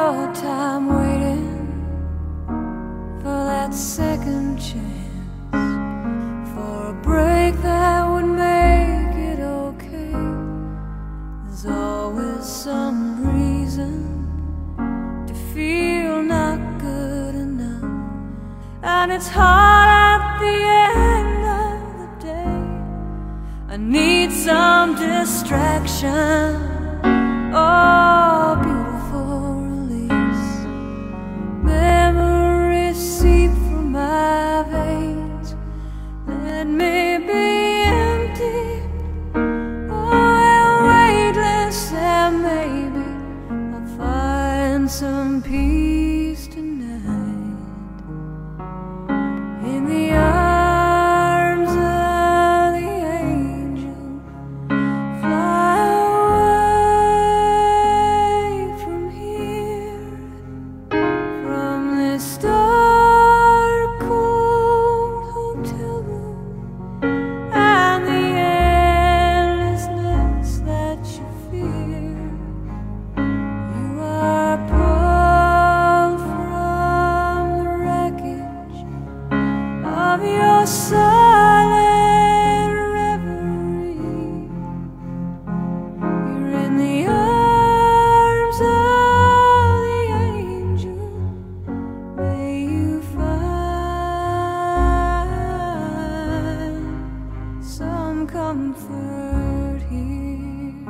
your time waiting for that second chance, for a break that would make it okay. There's always some reason to feel not good enough, and it's hard at the end of the day. I need some distraction. Oh, beautiful release. Memories seep from my veins. Let me be empty, oh, weightless, and maybe I'll find some peace tonight in the arms of the angel. Fly away from here, from this dark, cold hotel room, and the endlessness that you fear. You are pulled from the wreckage of your silent reverie. You're in the arms of the angel. May you find some comfort here.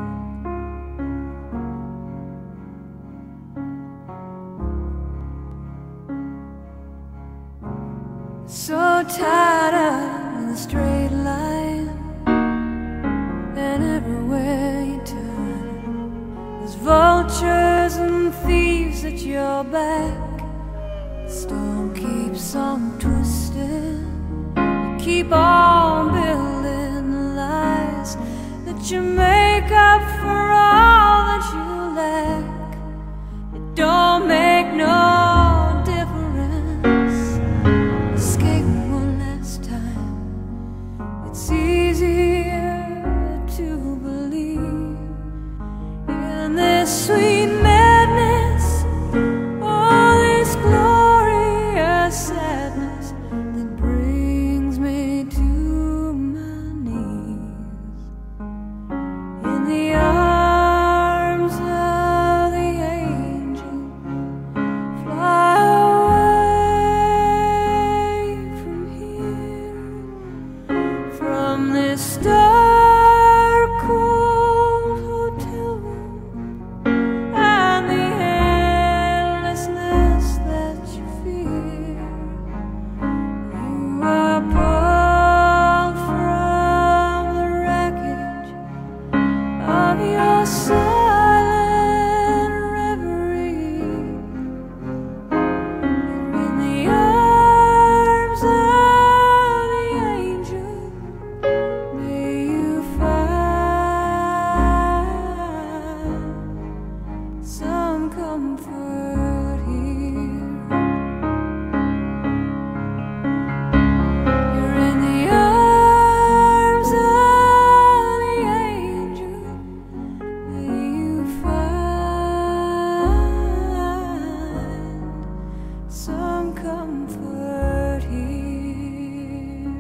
So tired of the straight line, and everywhere you turn, there's vultures and thieves at your back. The storm keeps on twisting. You keep on building the lies that you make up for all that you lack. It don't make no difference. Escape one last time. It's easier to believe in this sweet madness, all this glorious sadness that brings me to my knees in the arms of the angel. Fly away from here, from this dark, cold hotel room, and the endlessness that you fear. You are pulled from the wreckage of your silent reverie. You're in the arms of the angel. May you find some comfort here. You're in the arms of the angel. May you find some comfort here.